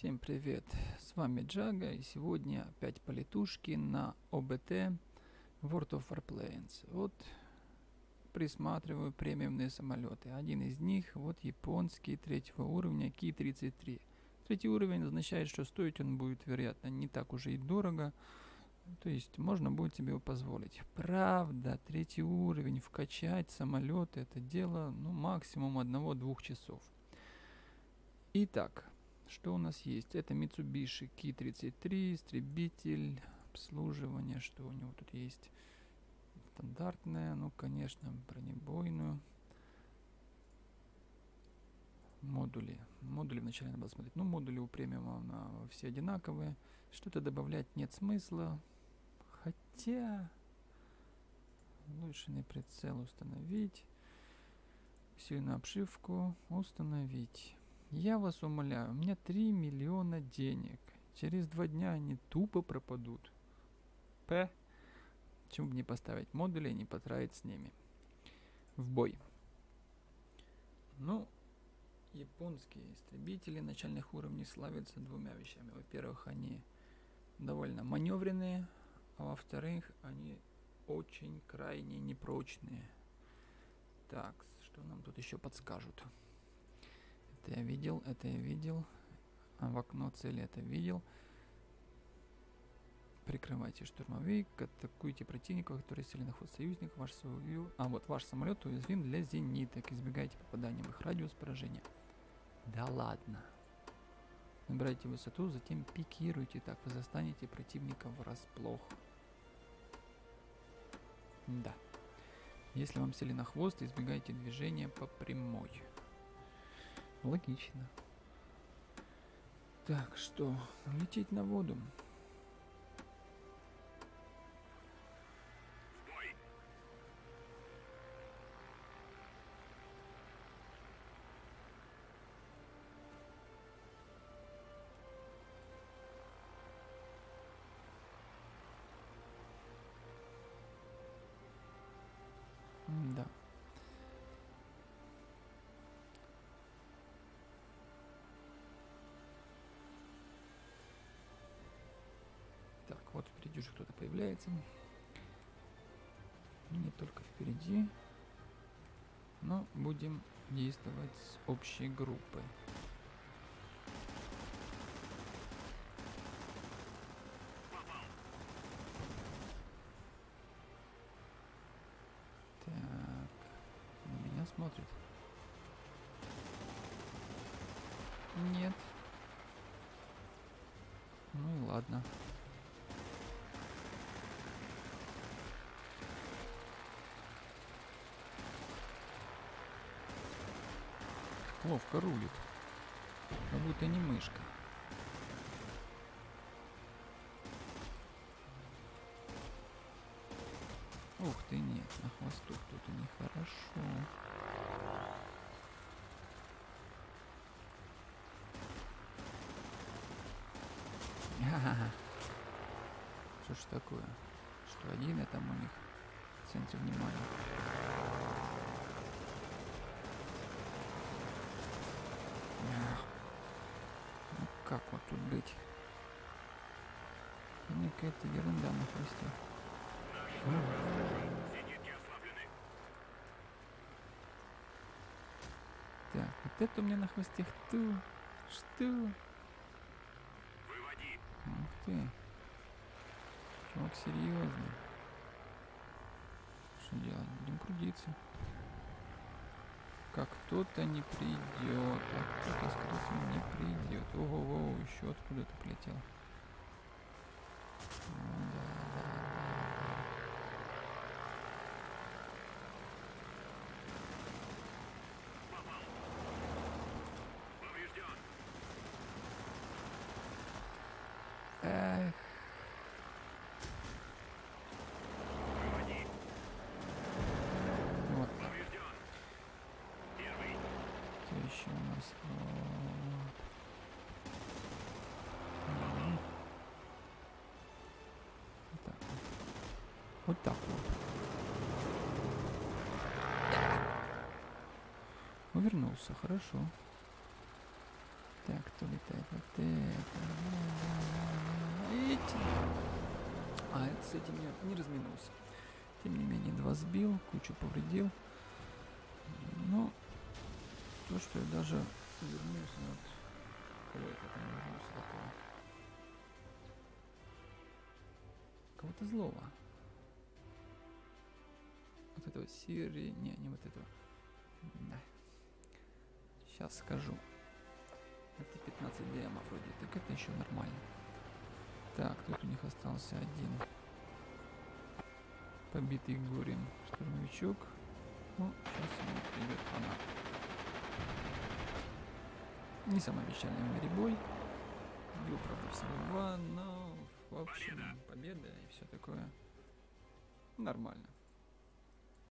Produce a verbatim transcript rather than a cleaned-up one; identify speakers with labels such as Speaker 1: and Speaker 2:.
Speaker 1: Всем привет, с вами Джага, и сегодня опять полетушки на о бэ тэ World of Warplanes. Вот присматриваю премиумные самолеты. Один из них вот японский третьего уровня Ки тридцать три. Третий уровень означает, что стоить он будет, вероятно, не так уже и дорого. То есть можно будет себе его позволить. Правда, третий уровень вкачать самолет это дело, ну, максимум одного-двух часов. Итак, что у нас есть? Это Mitsubishi Ки тридцать три, истребитель, обслуживание, что у него тут есть? Стандартное, ну, конечно, бронебойную. Модули. Модули вначале надо было смотреть. Ну, модули у премиума на все одинаковые. Что-то добавлять нет смысла. Хотя лучше прицел установить. Сильную обшивку установить. Я вас умоляю, у меня три миллиона денег. Через два дня они тупо пропадут. П. Почему бы не поставить модули и не потратить с ними? В бой. Ну, японские истребители начальных уровней славятся двумя вещами. Во-первых, они довольно маневренные, а во-вторых, они очень крайне непрочные. Так, что нам тут еще подскажут? Это я видел, это я видел. А в окно цели это видел. Прикрывайте штурмовик, атакуйте противника, который сели на хвост союзников. Ваш союз... А вот ваш самолет уязвим для зениток. Избегайте попадания в их радиус поражения. Да ладно. Набирайте высоту, затем пикируйте. Так вы застанете противника врасплох. Да. Если вам сели на хвост, избегайте движения по прямой. Логично. Так, что? Лететь на воду. Да. Так, вот впереди уже кто-то появляется. Не только впереди. Но будем действовать с общей группой. Так, на меня смотрит. Нет. Ну и ладно. Ловко рулит. Как будто не мышка. Ух ты, нет, на хвосту кто-то нехорошо. Ха-ха-ха. Что ж такое? Что один я там у них в центре внимания? Ну как вот тут быть? Мне какая-то ерунда на хвосте. Так, вот это у меня на хвосте кто? Что?
Speaker 2: Выводи.
Speaker 1: Ух ты. Чувак серьезный. Что делать? Будем крутиться. Как кто-то не придет, а кто-то, скорее всего, не придет. Ого-го, еще откуда-то полетел. Эх.
Speaker 2: Выводи.
Speaker 1: Вот так.
Speaker 2: Поврежден. Первый.
Speaker 1: Что еще у нас? Вот. Мгм. Вот так вот. Вот так вот. Увернулся, хорошо. Так, что летает? Вот это. Ить. А, это с этим я не разминулся. Тем не менее, два сбил, кучу повредил. Ну, то, что я даже вернулся от... Кого я там вернулся такого? Кого-то злого. Вот этого Сири... Не, не вот этого. Да. Сейчас скажу. Это пятнадцать дэмов вроде. Так это еще нормально. Так, тут у них остался один побитый горем штурмовичок. Ну, сейчас ему придет она. Не самый печальный в мире бой. Бил, правда, всего два, но в общем победа и все такое. Нормально.